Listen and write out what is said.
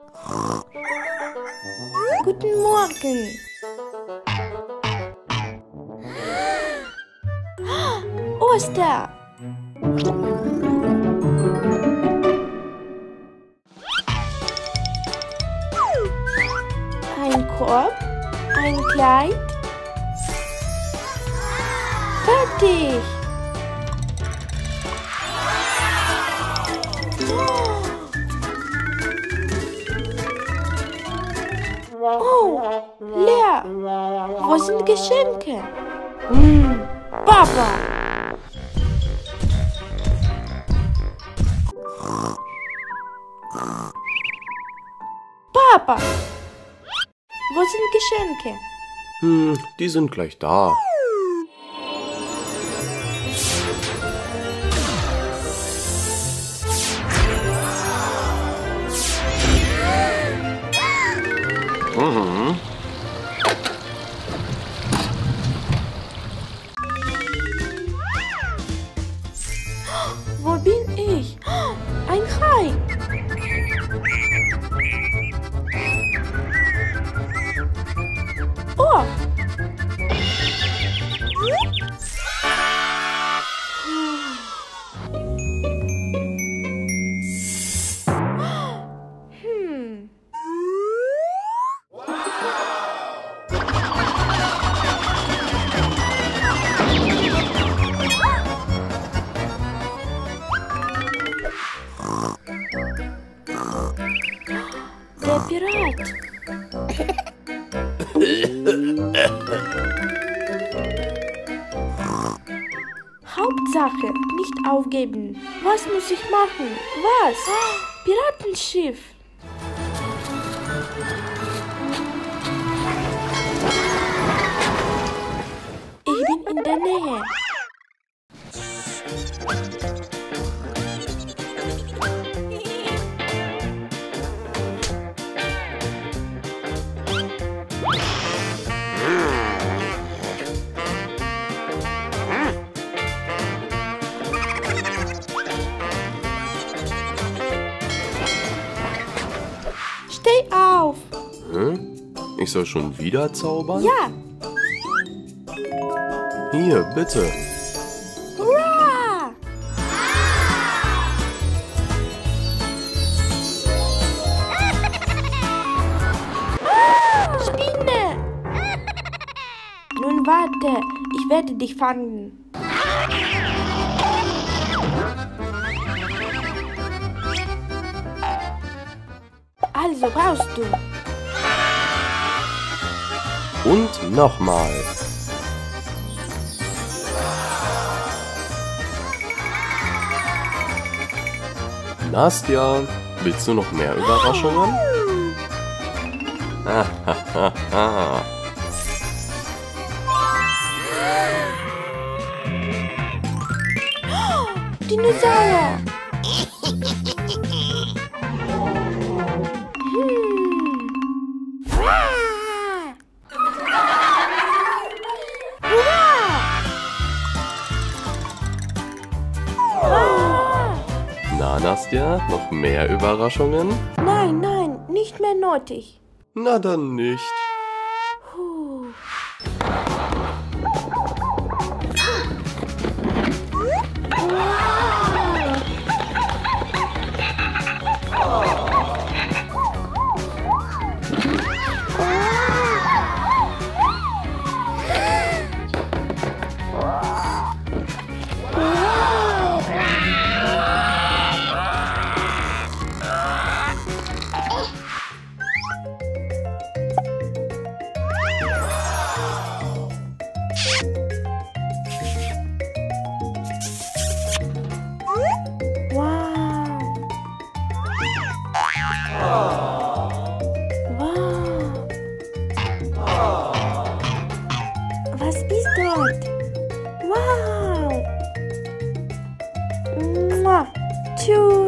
Guten Morgen. Ostern. Ein Korb, ein Kleid. Fertig. Oh, leer. Wo sind Geschenke? Papa. Papa. Wo sind Geschenke? Die sind gleich da. Wo bin ich? Ein Hai. Oh. Der Pirat. Hauptsache, nicht aufgeben. Was muss ich machen? Was? Piratenschiff. Ich bin in der Nähe. Steh auf! Ich soll schon wieder zaubern? Ja! Hier, bitte. Hurra! Spinne! Nun warte, ich werde dich fangen. Also brauchst du. Und nochmal. Nastja, willst du noch mehr Überraschungen? Dinosaurier! Na, Nastja, noch mehr Überraschungen? Nein, nein, nicht mehr nötig. Na dann nicht. Puh. Was ist dort? Wow! Mua. Tschüss!